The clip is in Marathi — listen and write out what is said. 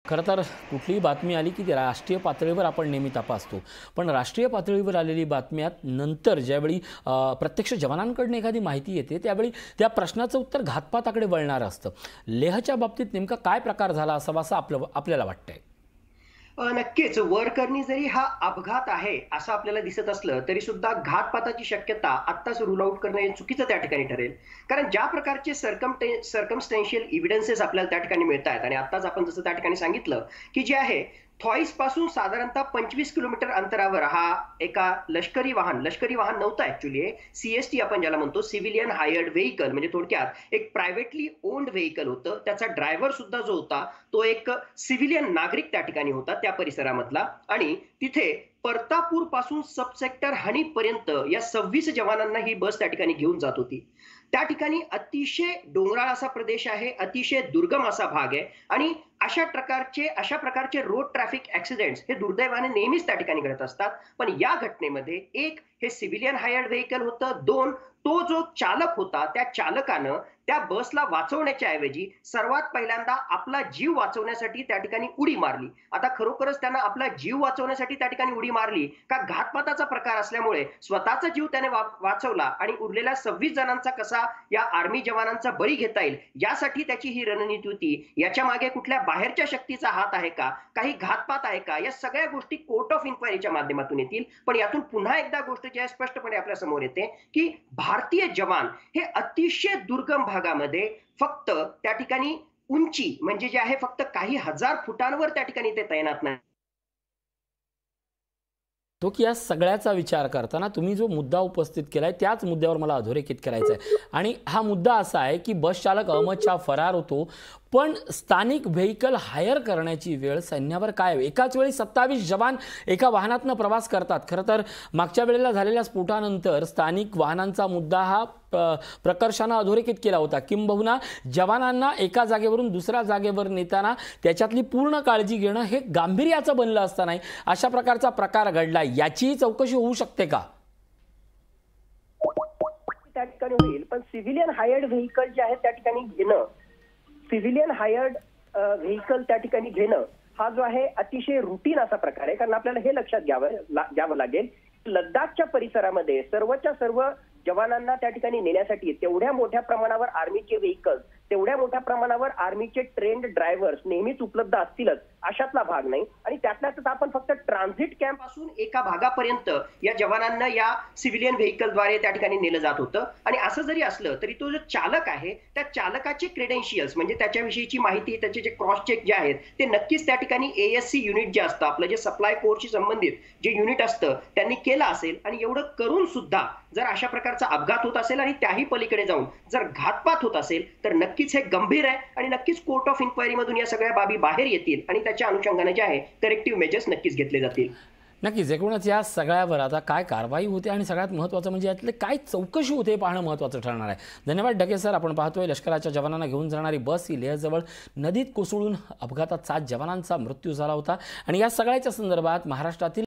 खरं तर कुठलीही बातमी आली की ती राष्ट्रीय पातळीवर आपण नेहमी तपासतो, पण राष्ट्रीय पातळीवर आलेली बातम्यात नंतर ज्यावेळी प्रत्यक्ष जवानांकडून एखादी माहिती येते त्यावेळी त्या प्रश्नाचं उत्तर घातपाताकडे वळणारं असतं। लेहच्या बाबतीत नेमका काय प्रकार झाला असावा असं आपल्याला वाटतंय? नक्कीच वरकरणी जरी हा अपघात आहे असं आपल्याला दिसत असलं तरी सुद्धा घातपाताची शक्यता आत्ताच रूल आउट करणं हे चुकीचं त्या ठिकाणी ठरेल। कारण ज्या प्रकारचे सर्कमस्टेन्शियल एव्हिडन्सेस आपल्याला त्या ठिकाणी मिळत आहेत आणि आत्ताच आपण जसं त्या ठिकाणी सांगितलं की जे आहे थॉईस पासून साधारणतः 25 किलोमीटर अंतरावर हा एका लष्करी वाहन नव्हतं ऍक्च्युली, सीएसटी आपण ज्याला म्हणतो, सिव्हिलियन हायर्ड व्हेइकल, म्हणजे थोडक्यात एक प्रायव्हेटली ओन्ड व्हेइकल होतं। त्याचा ड्रायव्हर सुद्धा जो होता तो एक सिव्हिलियन नागरिक त्या ठिकाणी होता त्या परिसरामधला, आणि तिथे परतापूर पासून सब सेक्टर हनी पर्यंत या 26 जवानांना ही बस त्या ठिकाणी घेऊन जात होती। त्या ठिकाणी अतिशय डोंगराळ असा प्रदेश आहे, अतिशय दुर्गम असा भाग आहे, आणि अशा प्रकारचे रोड ट्रॅफिक ऍक्सिडेंट्स हे दुर्दैवाने नेहमीच त्या ठिकाणी घडत असतात। पण या घटनेमध्ये एक हे सिव्हिलियन हायर्ड व्हेइकल होतं, दोन तो जो चालक होता त्या चालकानं त्या बसला वाचवण्याच्या ऐवजी सर्वात पहिल्यांदा आपला जीव वाचवण्यासाठी त्या ठिकाणी उडी मारली। आता खरोखरच त्यानं आपला जीव वाचवण्यासाठी त्या ठिकाणी उडी मारली का घातपाताचा प्रकार असल्यामुळे स्वतःचा जीव त्याने वाचवला आणि उरलेल्या 26 जणांचा कसा या आर्मी जवानांचा बळी घेता येईल यासाठी त्याची ही रणनीती होती? याच्या मागे कुठल्या बाहेरच्या शक्तीचा हात आहे का, काही घातपात आहे का? या सगळ्या गोष्टी कोर्ट ऑफ इन्क्वायरीच्या माध्यमातून येतील। पण यातून पुन्हा एकदा गोष्ट जी आहे स्पष्टपणे आपल्या समोर येते की भारतीय जवान हे अतिशय दुर्गम भागामध्ये फक्त त्या ठिकाणी उंची म्हणजे जे आहे फक्त काही हजार फुटांवर त्या ठिकाणी ते तैनात नाही। तो की या सगळ्याचा विचार करताना तुम्ही जो मुद्दा उपस्थित केलाय त्याच मुद्द्यावर मला अधोरेखित करायचं आहे, आणि हा मुद्दा असा आहे की बस चालक अहमद शाह फरार होतो, पण स्थानिक व्हेइकल हायर करण्याची वेळ सैन्यावर काय? एकाच वेळी 27 जवान एका वाहनातनं प्रवास करतात। खरं तर मागच्या वेळेला झालेल्या स्फोटानंतर स्थानिक वाहनांचा मुद्दा हा प्रकर्षानं अधोरेखित केला होता, किंबहुना जवानांना एका जागेवरून दुसऱ्या जागेवर नेताना त्याच्यातली पूर्ण काळजी घेणं हे गांभीर्याचं बनलं असताना अशा प्रकारचा प्रकार घडला, याची चौकशी होऊ शकते का? त्या ठिकाणी होईल, पण सिव्हिलियन हायर्ड व्हेइकल जे आहे त्या ठिकाणी घेणं, सिव्हिलियन हायर्ड व्हेइकल त्या ठिकाणी घेणं हा जो आहे अतिशय रुटीन असा प्रकार आहे। कारण आपल्याला हे लक्षात घ्यावं लागेल, लद्दाखच्या परिसरामध्ये सर्वच्या सर्व जवानांना त्या ठिकाणी नेण्यासाठी तेवढ्या मोठ्या प्रमाणावर आर्मीचे व्हेइकल्स, तेवढ्या मोठ्या प्रमाणावर आर्मीचे ट्रेन्ड ड्रायव्हर्स नेहमीच उपलब्ध असतीलच अशातला भाग नाही। आणि त्यातल्याच आपण फक्त ट्रान्झिट कॅम्प पासून एका भागापर्यंत या जवानांना या सिव्हिलियन व्हेइकलद्वारे त्या ठिकाणी नेलं जात होतं। आणि असं जरी असलं तरी तो जो चालक आहे त्या चालकाचे क्रेडेन्शियल्स म्हणजे त्याच्याविषयीची माहिती, त्याचे जे क्रॉस चेक जे आहेत ते नक्कीच त्या ठिकाणी एएससी युनिट जे असतं, आपलं जे सप्लाय कोरशी संबंधित जे युनिट असतं त्यांनी केलं असेल। आणि एवढं करून सुद्धा जर अशा प्रकारचा अपघात होत असेल आणि त्याही पलीकडे जाऊन जर घातपात होत असेल तर नक्कीच हे गंभीर आहे, आणि नक्कीच कोर्ट ऑफ इन्क्वायरी मधून या सगळ्या बाबी बाहेर येतील आणि त्याच्या अनुषंगाने जे आहे करेक्टिव्ह मेजर्स नक्कीच घेतले जातील। नक्कीच एकूणच या सगळ्यावर आता काय कारवाई होते आणि सगळ्यात महत्त्वाचं म्हणजे यातले काय चौकशी होते पाहणं महत्त्वाचं ठरणार आहे। धन्यवाद ढगे सर। आपण पाहतोय लष्कराच्या जवानांना घेऊन जाणारी बस ही लेहजवळ नदीत कोसळून अपघातात 7 जवानांचा मृत्यू झाला होता, आणि या सगळ्याच्या संदर्भात महाराष्ट्रातील